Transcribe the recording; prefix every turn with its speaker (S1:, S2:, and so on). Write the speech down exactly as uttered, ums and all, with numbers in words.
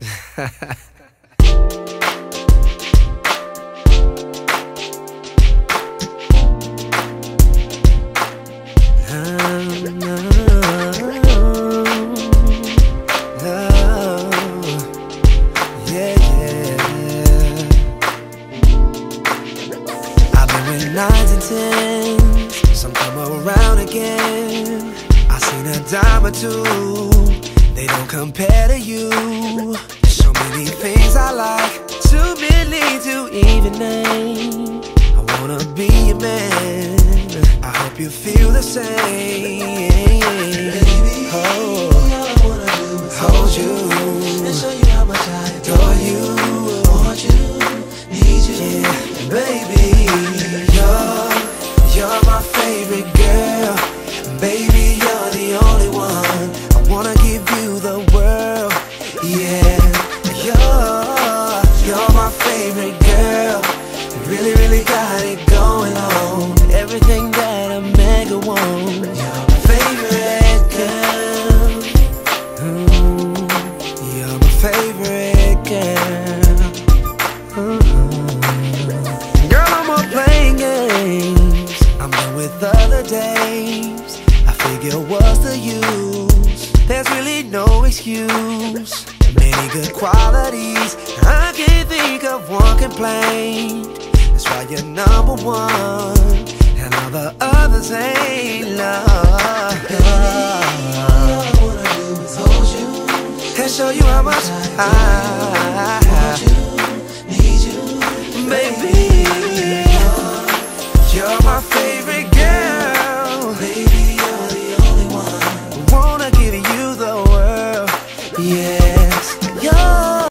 S1: Nines and tens, some come around again. I seen a dime or two, they don't compare to you. So many things I like, too many to even name. I wanna be your man, I hope you feel the same. Baby, oh, all I wanna do is hold you and show you how much I adore you. Want you, need you, yeah, baby. You're my favorite girl, baby, you're the only one. I wanna give you the world, yeah. You're, you're my favorite girl, you really, really got it going on. Everything that a man could want. You're my favorite girl, mm, you're my favorite girl. Mm-hmm. Girl, I'm not playing games, I'm done with other days. I figure what's the use? There's really no excuse. Many good qualities, I can't think of one complaint. That's why you're number one, and all the others ain't love. Baby, all I wanna do is hold you and show you how much I, I want you, need you, baby. You're my favorite.